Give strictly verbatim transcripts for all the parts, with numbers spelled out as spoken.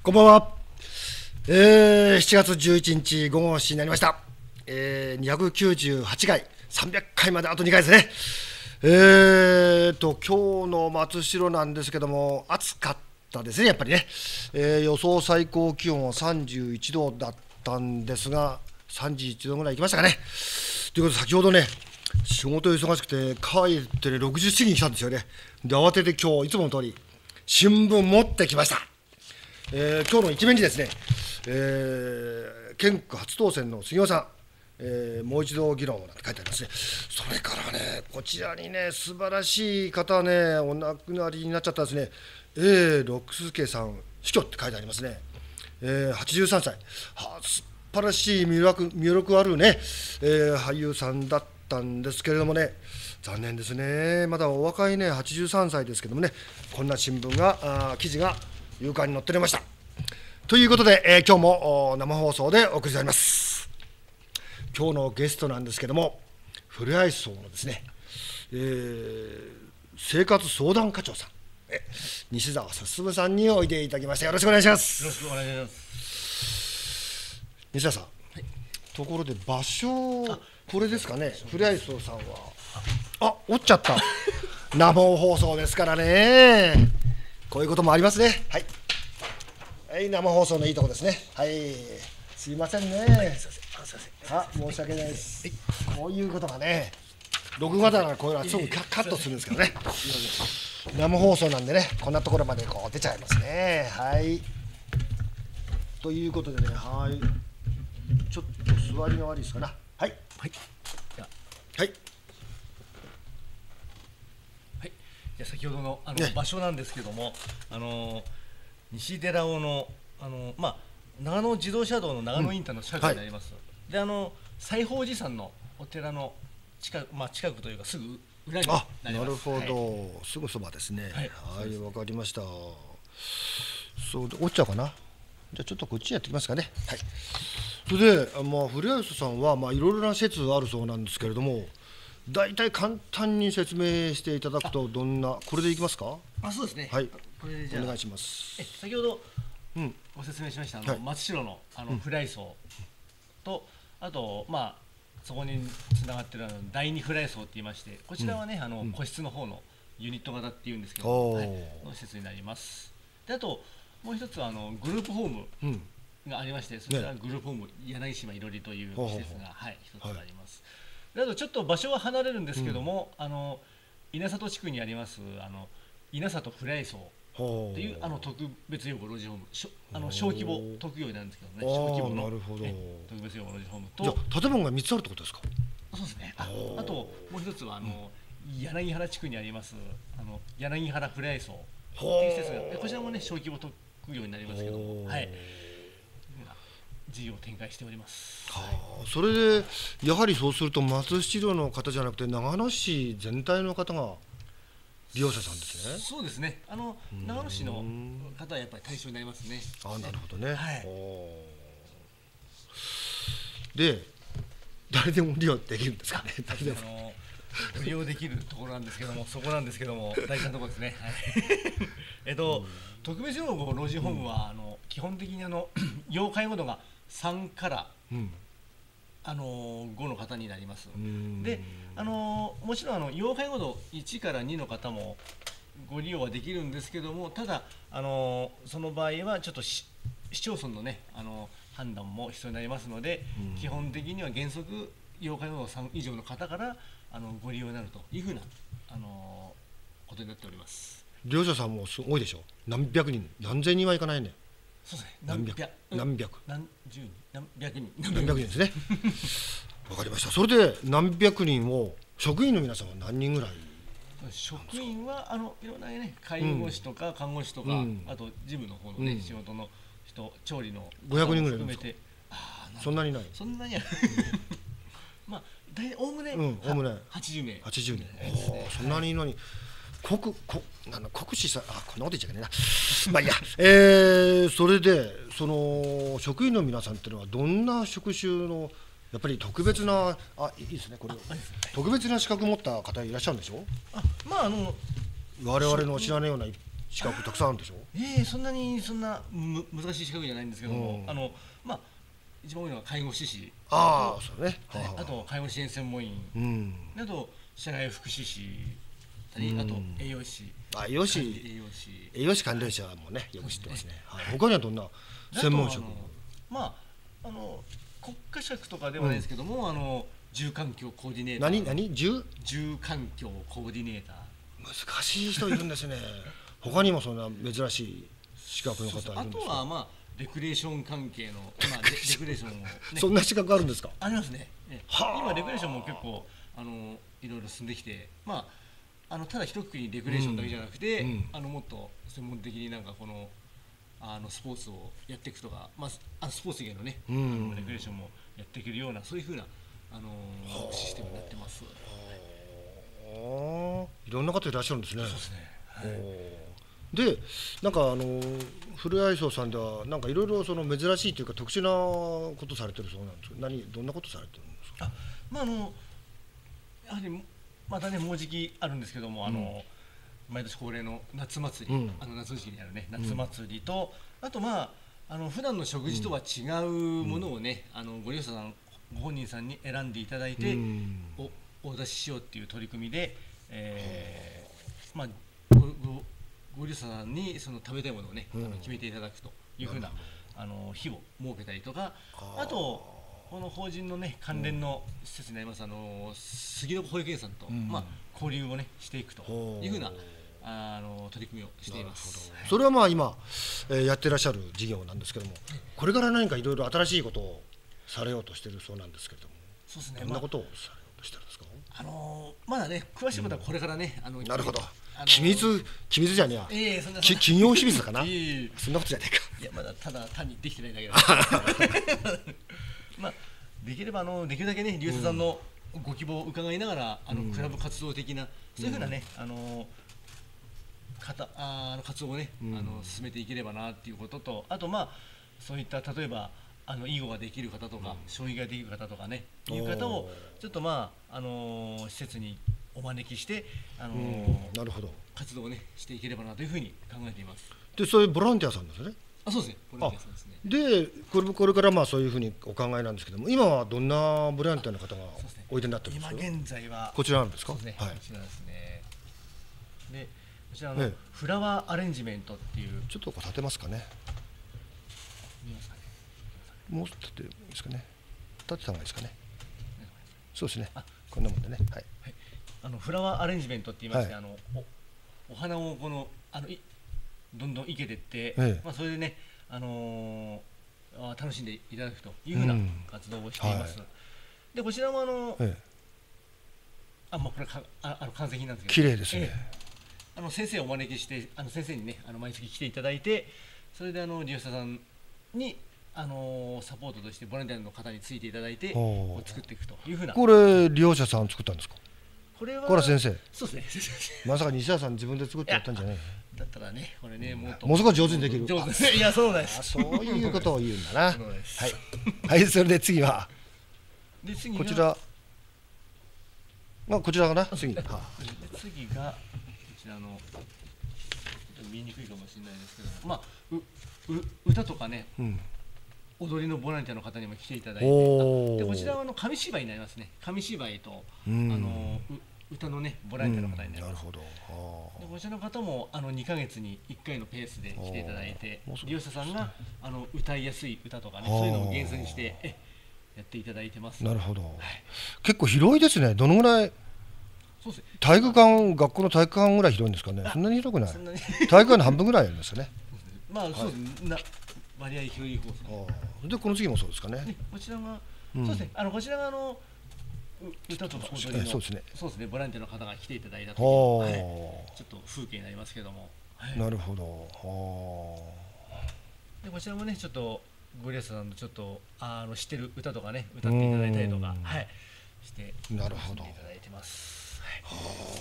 こんばんは。えー、しちがつじゅういちにちごごしになりました。えー、にひゃくきゅうじゅうはちかい、さんびゃっかいまであとにかいですね。えーと、今日の松代なんですけども、暑かったですね、やっぱりね。えー、予想最高気温はさんじゅういちどだったんですが、さんじゅういちどぐらい行きましたかね。ということで、先ほどね、仕事忙しくて、帰ってね、ろくじ過ぎに来たんですよね。で、慌てて今日、いつもの通り、新聞持ってきました。えー、今日の一面にですね、えー、県区初当選の杉尾さん、えー、もう一度議論なんて書いてありますね。それからね、こちらにね、素晴らしい方ね、お亡くなりになっちゃったですね、A 六輔さん、死去って書いてありますね。えー、はちじゅうさんさい、はあ、素晴らしい魅力、魅力あるね、えー、俳優さんだったんですけれどもね、残念ですね、まだお若いね、はちじゅうさんさいですけどもね、こんな新聞が、あ記事が夕刊に載っておりました。ということで、えー、今日も生放送でお送りしております。今日のゲストなんですけども、ふれあい層のですね、えー、生活相談課長さん、え西澤進さんにおいでいただきました。よろしくお願いします。 よろしくお願いします。 西澤さん、はい、ところで場所、これですかね、ふれあい層さんは、あ、折っちゃった。生放送ですからね。こういうこともありますね。はい。はい、生放送のいいとこですね。はい。すいませんね。あ、申し訳ないです。こういうことがね、録画だからこういうのはすぐカットするんですけどね。生放送なんでね、こんなところまでこう出ちゃいますね。はい。ということでね、はい。ちょっと座りが悪いですかな。はい。はい。はい。 先ほどのあの、 ね、 場所なんですけども、あの西寺尾のあの、まあ、長野自動車道の長野インターの近くになります。うん、はい、であの西宝寺山のお寺の近く、まあ、近くというかすぐ裏になります。 あ、なるほど、はい、すぐそばですね。はい、わ、はい、かりました。そうで、落ちちゃうかな。じゃあちょっとこっちやってきますかね。はい。それで、まあ、古谷さんは、まあ、いろいろな説あるそうなんですけれども、大体簡単に説明していただくと、どんな、これでいきますか。 あ、そうですね。 はい。 これでじゃあお願いします。 え、先ほど、 うん、 ご説明しましたあの、 はい、 松代のあのフライ層と、あとまあそこにつながってるあのだいにフライ層って言いまして、こちらはね、うん、あの個室の方のユニット型っていうんですけど、はい、の施設になります。で、あともう一つはあのグループホームがありまして、そちらグループホーム柳島いろりという施設が、はい、一つあります。で、あとちょっと場所は離れるんですけども、うん、あの稲里地区にありますあの稲里フライ層っていうあの特別養護老人ホーム、あの小規模特養なんですけどね、小規模の特別養護老人ホームと、 じゃあ建物がみっつあるってことですか。 そうですね。あ, あともう一つはあの、うん、柳原地区にありますあの柳原フライ層っていう施設が、こちらもね小規模特養になりますけども、はい、事業を展開しております。 はあ、それでやはりそうすると松代の方じゃなくて長野市全体の方が利用者さんですね。 そうですね。あの長野市の方はやっぱり対象になりますね。 あ、なるほどね。 はい、 で、誰でも利用できるんですかね。誰でもあの利用できるところなんですけども、そこなんですけども大事なところですね。はい、えっと特別養護老人ホームは、うん、あの基本的にあの要介護度がさんから、うん、あのごの方になります。で、あのもちろんあの要介護度いちからにの方もご利用はできるんですけども、ただあのその場合はちょっと市町村のねあの判断も必要になりますので、基本的には原則要介護度さん以上の方からあのご利用になるというふうなあのことになっております。 利用者さんもすごいでしょ。何百人、何千人はいかないね。 そうですね。 何百、何百、 何十人、何百人、 何百人ですね。わかりました。それで何百人を職員の皆さんは何人ぐらい？ 職員はあのいろんなね介護士とか看護師とか、うん、あと事務の方のね、うん、仕事の人、調理のごひゃくにんぐらい含めて、あそんなにない。 そんなにはまあ大体おおむね、 うん、おおむねはちじゅうめい。 はちじゅうにん。おお、そんなにいいのに。国国なん国士さん、あ、こんなこと言っちゃいけないな。まあいいや、えー、それでその職員の皆さんっていうのはどんな職種のやっぱり特別な、あ、いいですね、これ特別な資格を持った方いらっしゃるんでしょ。 あ、まああの我々の知らないような資格たくさんあるんでしょ。 ええ、そんなにそんなむ難しい資格じゃないんですけども、 うんあのまあ一番多いのは介護士士、 ああそうね、 はい、あと介護支援専門員、 うん、 あと社外福祉士、あと栄養士、 あ栄養士栄養士栄養士関連者もねよく知ってますね。はい、他にはどんな専門職？ まああの国家資格とかではないですけども、あの住環境コーディネーター。 何何住住環境コーディネーター。 難しい人いるんですね。他にもそんな珍しい資格の方いるんですか？ あとはまあレクレーション関係の、まあ、レ, レクレーションを、ね、 そんな資格あるんですか？ ありますね。今レクレーションも結構あのいろいろ進んできて、まああのただ一括りにレクレーションだけじゃなくて、うん、あのもっと専門的になんかこのあのスポーツをやっていくとか、まあ、あのスポーツ以外のね、うん、あのレクレーションもやっていけるようなそういうふうなあのシステムになってます。 いろんな方いらっしゃるんですね。 そうですね。はい 、でなんかあの古谷荘さんではなんかいろいろその珍しいというか特殊なことされてるそうなんですけど、何どんなことされてるんですか？ あ、まああのやはりまたねもうじきあるんですけども、あの、うん、毎年恒例の夏祭り、うん、あの夏の時期にあるね夏祭りと、うん、あとまああの普段の食事とは違うものをね、うん、あのご利用者さんご本人さんに選んでいただいて、うん、おお出ししようっていう取り組みで、えー、まあごごご利用者さんにその食べたいものをね、うん、あの決めていただくというふうなあの日を設けたりとか、あとこの法人のね関連の施設になりますあの杉の保育園さんと、うん、まあ交流をねしていくというふうなあの取り組みをしています。 それはまあ今、えー、やってらっしゃる事業なんですけども、これから何かいろいろ新しいことをされようとしているそうなんですけれども、 そうですね。 どんなことをされようとしてるんですか？ あのー、まだね詳しいことはこれからね、うん、あのなるほど。機密機密じゃねえや。 えー、そんな企業秘密かな。 えー、 そんなことじゃねえか。 いやまだただ単にできてないだけだ。まあできればあのできるだけね利用者さんのご希望を伺いながら、うん、あのクラブ活動的なそういうふうなね、うん、あの方あの活動をね、うん、あの進めていければなっていうことと、あとまあそういった例えばあの囲碁ができる方とか、うん、将棋ができる方とかねいう方をちょっとまああの施設にお招きしてあの、うん、 なるほど活動をねしていければなというふうに考えています。 でそういうボランティアさんですね。 あ、そうですね。ボランティアさんですね。 でこれこれからまあそういうふうにお考えなんですけども、今はどんなボランティアの方がおいでになってるんですか？ 今現在はこちらなんですか？ そうですね。 はい、 こちらですね。でこちらのフラワーアレンジメントっていう、 ちょっとこう立てますかね。 見ますかね。 もう立てていいですかね。立てた方がいいですかね。そうですね。こんなもんでね。はい。 はい、あのフラワーアレンジメントって言いまして、はい、あの お, お花をこのあのいどんどん生けていって、ええ、まあそれでね、あのー、楽しんでいただくというふうな活動をしています。うん、はい、でこちらもあの、ええ、あまあこれかああの完成品なんですけど、 綺麗ですね。ええ、 あの先生をお招きしてあの先生にねあの毎月来ていただいて、それであの利用者さんにあのー、サポートとしてボランティアの方についていただいて作っていくというふうな。 これ利用者さん作ったんですか？ これはこれは先生。 そうですね。 まさか西田さん自分で作ってやったんじゃない？ だったらねこれねもっともう少し上手にできる。 上手です。いやそうなんです。 そういうことを言うんだな。はいはいそれで次はで次こちらまあこちらかな次。 で次がこちらの見にくいかもしれないですけど、まあうう歌とかね。うん、踊りのボランティアの方にも来ていただいて、でこちらはあの紙芝居になりますね。紙芝居と、うん、あの歌のねボランティアの方になります。うん、なるほど。でこちらの方もあのにかげつにいっかいのペースで来ていただいて、利用者さんがあの歌いやすい歌とかねそういうのを厳選してえやっていただいてます。 なるほど。はい、結構広いですね。どのぐらい？ そうですね。 体育館学校の体育館ぐらい広いんですかね。そんなに広くない。体育館の半分ぐらいありますよね。 まあそうですね。割合広い方ですね。 でこの次もそうですかね。 こちらが、うん、そうですね。あのこちらがあの歌とか踊りのそうですね。 そうですね。ボランティアの方が来ていただいたという、はい、ちょっと風景になりますけども。 はい、なるほど。 でこちらもねちょっとご利用者さんのちょっとあの知ってる歌とかね歌っていただいたりとかはいしてなるほど。 いただいてます。 はい、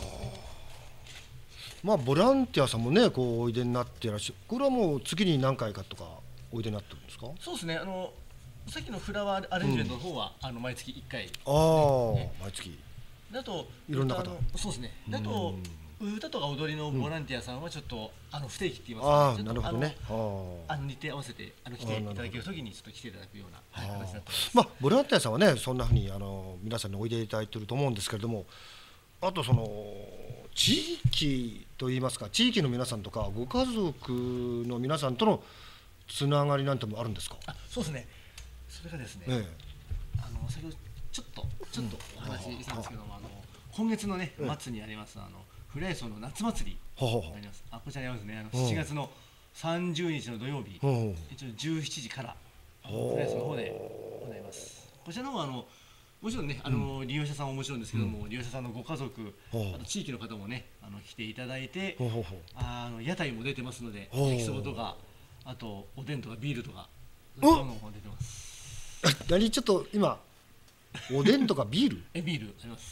まあボランティアさんもねこうおいでになっていらっしゃる。これはもう月に何回かとかおいでになってるんですか？ そうですね。あのさっきのフラワーアレンジメントの方は、うん、あの毎月いっかい、ね。 ああ、ね、毎月。 だといろんな方。 そうですね。だと歌とか踊りのボランティアさんはちょっと、あの不定期って言いますああ、 かね、ちょっとなるほどね。 あのああの日程合わせてあの来ていただけるときにちょっと来ていただくような、はい、 あ、 形になってます。 まあボランティアさんはね、そんなふうにあの皆さんにおいでいただいていると思うんですけれども、あとその地域といいますか、地域の皆さんとかご家族の皆さんとのつながりなんてもあるんですか。 あ、そうですね。それがですね、 えあの先ほどちょっとちょっとお話ししたんですけども、あの今月のね末にありますあのフライソーの夏祭りほほほになります。あ、こちらにありますね。あのうんしちがつのさんじゅうにちの土曜日、 ほほ一応じゅうしちじからあのほうフライソーの方で行います。こちらの方はあのもちろんね、あの利用者さんはもちろんですけども、利用者さんのご家族、 ほうあと地域の方もね、あの来ていただいて、 ほほほあの屋台も出てますので、 ほう焼きそばとか、あとおでんとかビールとか、そういうのも出てます。 何ちょっと今おでんとかビールえ、ビールあります。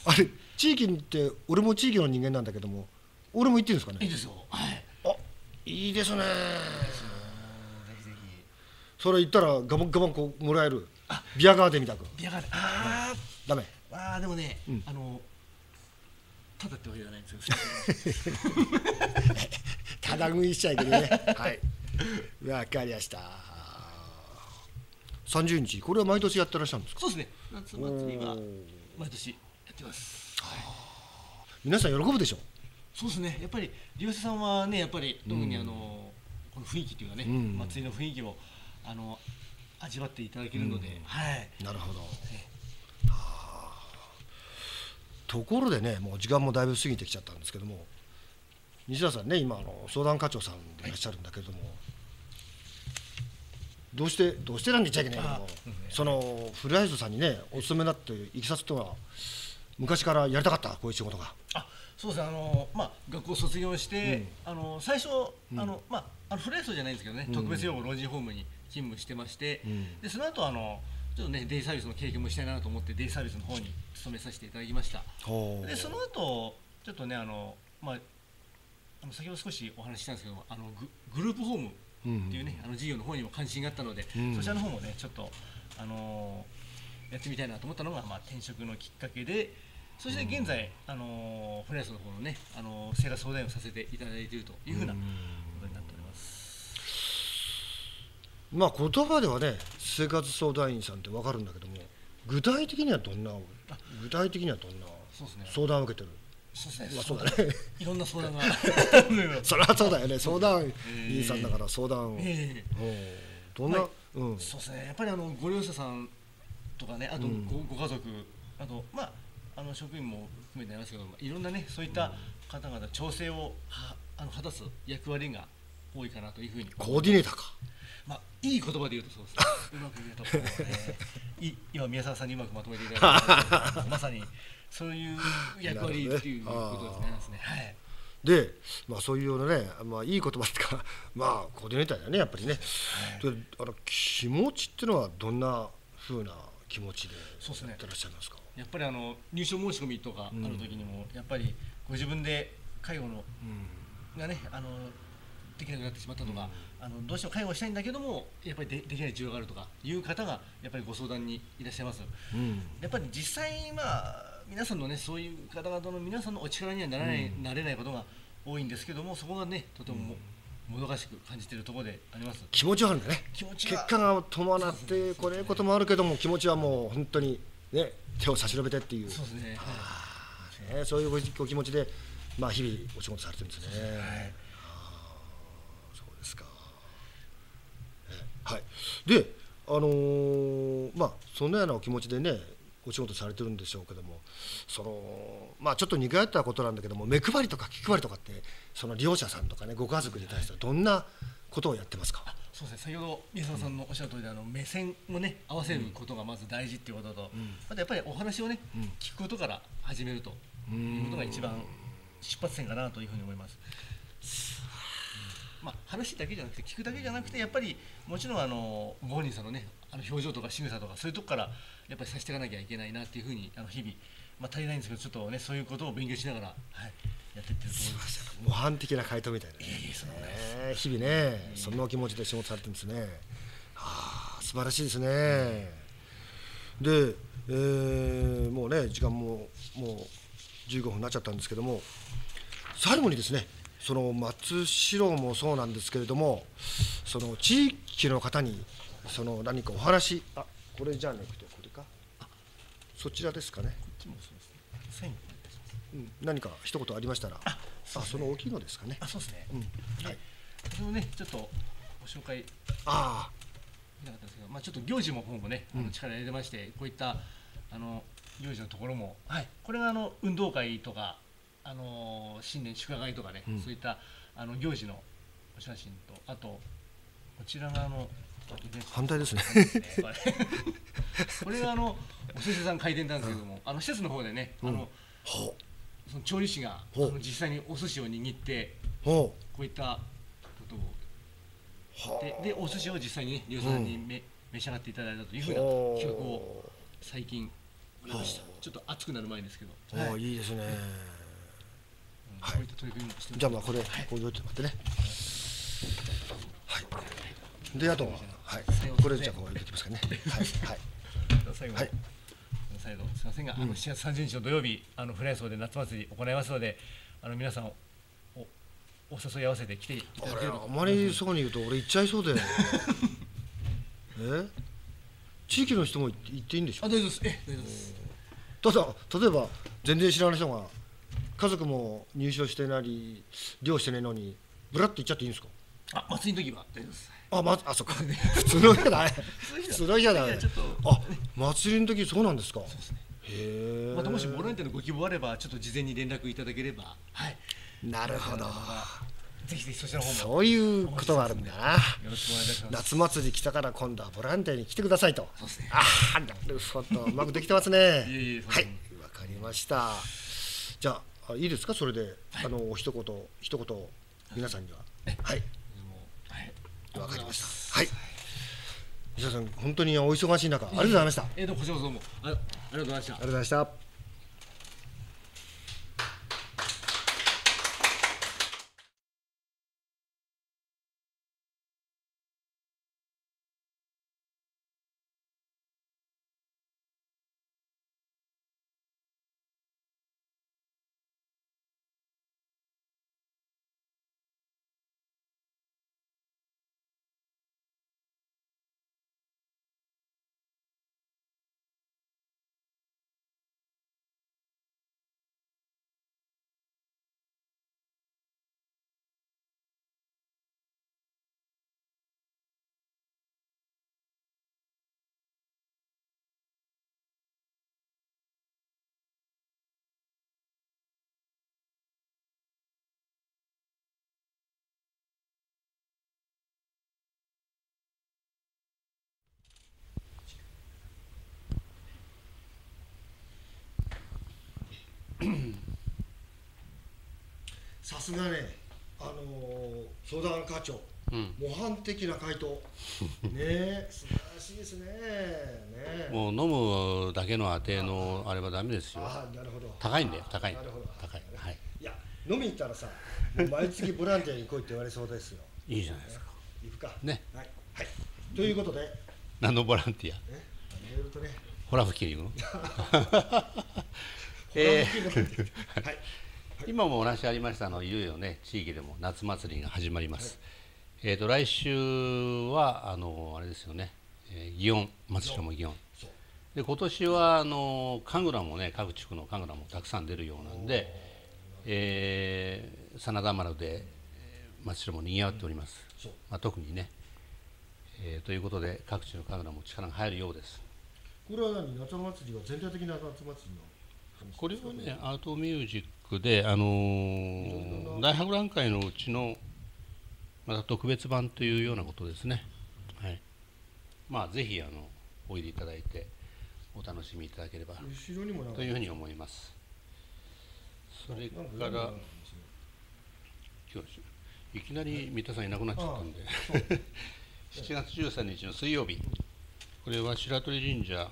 あれ地域にって俺も地域の人間なんだけども、俺も行っていいんですかね。 いいですよ。はい。 あ、いいですね。 ぜひぜひ。 それ行ったらガバンガバンこうもらえる。ビアガーデンみたく。 ビアガーデン。あダメ。 あ、あーでもね、 うんあのただってわけじゃないんですよ。 ただ食いしちゃいけないね。はい。わかりました。さんじゅうにち、これは毎年やってらっしゃるんですか。 そうですね。夏祭りはおー毎年やってます。 皆さん喜ぶでしょそうですね。やっぱり利用者さんはね、やっぱり特にあの、この雰囲気というかね、 うん祭りの雰囲気をあの味わっていただけるので、 うんはい。 う。なるほど。 えところでね、もう時間もだいぶ過ぎてきちゃったんですけども、西田さんね、今あの相談課長さんでいらっしゃるんだけども、どうしてどうしてなんて言っちゃいけないけども、 あそうですねそのフルアイズさんにねお勤めになっていきさつとは昔からやりたかった、こういう仕事が。 あ、そうですね。あのまあ学校卒業して、あの最初、 うんあのまああのフライソーじゃないんですけどね、 うん特別養護老人ホームに勤務してまして、 うんでその後あのちょっとねデイサービスの経験もしたいなと思ってデイサービスの方に勤めさせていただきました。 ほうでその後ちょっとねあのまああの先ほど少しお話ししたんですけども、あのググループホームっていうね、あの事業の方にも関心があったので、 うんそちらの方もねちょっとあのやってみたいなと思ったのが、まあ、転職のきっかけで、そして現在、あのフライスの方のね、あの生活相談員をさせていただいているというふうなことになっております。 まあ言葉ではね生活相談員さんって分かるんだけども、具体的にはどんな具体的にはどんなそうですね。 相談を受けてる。 そうですね。 まあそうだねいろんな相談が。 それはそうだよね、相談員さんだから相談を、 ええうんどんな、 はいうんそうですね。やっぱりあのご利用者さんとかね、あとうんご,、ご家族、あとまああの職員も含めてありますけど、いろんなねそういった方々調整をはあの果たす役割が多いかなというふうに。 コーディネーターか。 まあいい言葉で言うとそうですね。うまく言うと、えーい今宮沢さんにうまくまとめていただいて、まさにそういう役割っていうことですね。ですね。はい。 で、まあ、そういうようなね、まあ、いい言葉っていうか、まあ、コーディネーターだよね、やっぱりね。であの気持ちっていうのは、どんなふうな気持ちでそうですねやってらっしゃいますか。 やっぱりあの入所申し込みとかある時にも、やっぱりご自分で介護のがねあのできなくなってしまったとか、あのどうしても介護をしたいんだけどもやっぱり で, できない需要があるとかいう方がやっぱりご相談にいらっしゃいます。 うんやっぱり実際まあ皆さんのねそういう方々の皆さんのお力にはならない、なれないことが多いんですけども、そこがねとてもも,、もどかしく感じているところであります。 気持ちはあるんだね。 気持ちは結果が伴ってこれいうこともあるけども、気持ちはもう本当にね手を差し伸べてっていう、 そうですね。 ね、そういうごお気持ちで、まあ、日々お仕事されてるんですね。 はいあーそうですか。えはいであのーまあそんなようなお気持ちでねお仕事されてるんでしょうけども、そのまあちょっと似通ったことなんだけども、目配りとか気配りとかってその利用者さんとかねご家族に対してはどんなことをやってますか。 そうですね、先ほど宮沢さんのおっしゃる通りで、あの目線をね合わせることがまず大事っていうことと、あとやっぱりお話をね、 うん聞くことから始めるということが一番出発点かなというふうに思います。まあ、話だけじゃなくて聞くだけじゃなくて、やっぱりもちろんあのご本人さんのねあの表情とか仕草とかそういうとこからやっぱりさせていかなきゃいけないなっていうふうにあの日々、まあ、足りないんですけどちょっとねそういうことを勉強しながら、はい、やっていってると思います。 模範的な回答みたいな、ねいえいえそんなことないですね日々ねそんなお気持ちで仕事されてるんですね。はあ素晴らしいですね。で、えーもうね時間ももうじゅうごふんになっちゃったんですけども、 最後にですね、その松代もそうなんですけれども、その地域の方にその何かお話、あ、これじゃなくてこれか、そちらですかね。 こっちもそうですね。サインお願いします。 うん、何か一言ありましたら、あ、 そうですねその大きいのですかね。 あ、そうですね。 うん、はい。 そのね、ちょっとご紹介あなかったですけど、まあ、ちょっと行事も方もね、あうんの力入れてまして、こういったあの行事のところも、はい、これがあの運動会とか、あの新年祝賀会とかね、 うんそういったあの行事のお写真と、あとこちらがあのあ、反対ですね。 これこれがあのお寿司屋さん開店なんですけども、あの施設の方でね、あのほその調理師があほうの実際にお寿司を握ってうほこういったことをうはででお寿司を実際にね利用者さんにめ、召し上がっていただいたというふうなほう企画を最近見ました。ちょっと熱くなる前ですけど、 おはい、 ーいいですね。 うんはいこういった取り組みもしております。 じゃあまあこれ、 はいこういうって待ってね。はい。であとは、はい最後。 これじゃあこう入れてきますかね。はいはい最後、 はい再度すみませんが、あのしがつさんじゅうにちの土曜日、あのフライソーで夏祭り行いますので、あの皆さんおおお誘い合わせて来ていただあれければあまりそこに言うと俺行っちゃいそうで。え？地域の人も行って行っていいんでしょあ、大丈夫です。え、大丈夫です。 ただ例えば全然知らない人が家族も入所してなり漁してないのにブラッと行っちゃっていいんですか？ あ、祭りの時は大丈夫です。 あ、ま、あ、そっか。普通の日だね。普普通の日だねちょっと。 あ、祭りの時そうなんですか。 そうですね。 へえ。 またもしボランティアのご希望あれば、ちょっと事前に連絡いただければ、はい。 なるほど。 ぜひぜひそちらの方もそういうことがあるんだな。 よろしくお願いいたします。 夏祭り来たから今度はボランティアに来てくださいと。 そうですね。 ああ、なるほど。うまくできてますね。 いえいえはい、わかりました。じゃあ、あいいですか、それで、あの、お一言、一言、皆さんには。はい、 もうはい。 わかりました。はい。石田さん、本当にお忙しい中、ありがとうございました。ありえー、どうもこちらこそどうもあありがとうございましたが。とうございました。さすがね、あのー相談課長、 うん、 模範的な回答。ねえ、素晴らしいですね。ねえ。 もう飲むだけのあてのあれはダメですよ。 ああ、なるほど。 高いんだよ、高い。 なるほど。 高い。はい。 いや、飲み行ったらさ、もう毎月ボランティアに来いって言われそうですよ。 いいじゃないですか。 行くか。 ね。 はい。はい。ということで、 何のボランティア？ ね、いろいろとね、 ホラ吹きに行くの？えーはい。 今もお話ありましたの、いよいよね、地域でも夏祭りが始まります。えっと来週はあのあれですよね、えー祇園、松代も祇園。 そう。 で今年はあの神楽もね、各地区の神楽もたくさん出るようなんで、えー、真田丸でえー松代も賑わっております。 そう。 まあ、特にね、えーということで各地の神楽も力が入るようです。 これは何、夏祭りは全体的な夏祭りの話。 これはね、アートミュージックで、あのー大博覧会のうちのまた特別版というようなことですね。はい。まあぜひあのおいでいただいてお楽しみいただければ後ろにもなんかというふうに思います。それなんからなんか今日いきなり三田さんいなくなっちゃったんで、 ああしちがつじゅうさんにちの水曜日、これは白鳥神社、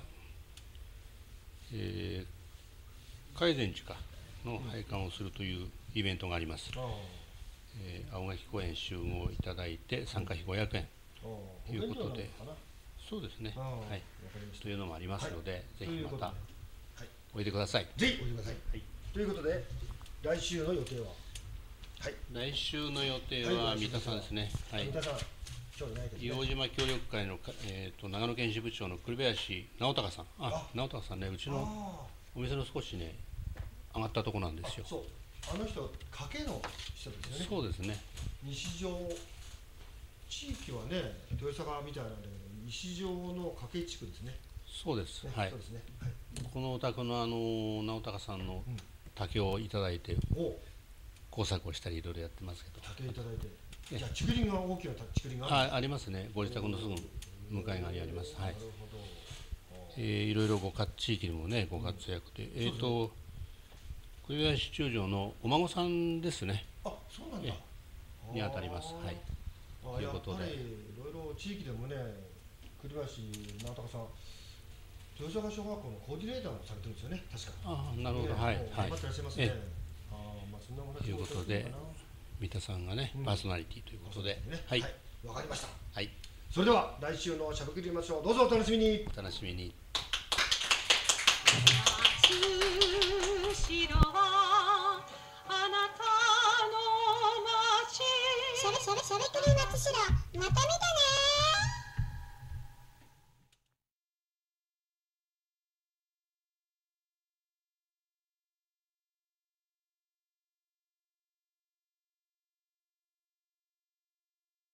えー海禅寺かの拝観をするというイベントがあります。 ああえー青垣公園集合いただいて参加費ごひゃくえんああということでお弁当なのかな。 そうですね、 ああはい、 わかりましたというのもありますので、 はいぜひまたということではい、 おいでください。 ぜひおいでください。 はい、 ということで、来週の予定ははい。 来週の予定は三田さんですね。はい。 三田さん、今日いないですね。 硫黄島協力会のか、えー、と長野県支部長の栗林直隆さん、ああ直隆さんね、うちのあお店の少しね、上がったとこなんですよ。 あ、そう。あの人、賭けの人ですよね。 そうですね。 西条地域はね、豊坂みたいなんだけど、西条の掛け地区ですね。 そうです。 ねはいそう。ですね。はい。 このお宅のあの直隆さんのうん竹をいただいてお、 工作をしたりいろいろやってますけど。 竹いただいて。 えじゃあ竹林が大きな竹林がある。 あ、ありますね。ご自宅のすぐ向かい側にあります。はいな。るほど。 えー、いろいろご活地域にもねご活躍で、えっ、と栗林中将のお孫さんですね。 あ、そうなんだ。 えに当たります。はい。 あということでやっぱりいろいろ地域でもね、栗林直隆さん、豊坂小学校のコーディネーターもされてるんですよね、確か。 ああ、なるほど。 ねはいもうはい頑張ってらっしゃいますね。 えあーまあそんなお話ということでも三田さんがね、 うんパーソナリティということで、 ねはいわかりました。 はい、 それでは来週のしゃべくりましょう。どうぞお楽しみに。 お楽しみに。 松代はあなたの街しゃべしゃべしゃべくり松代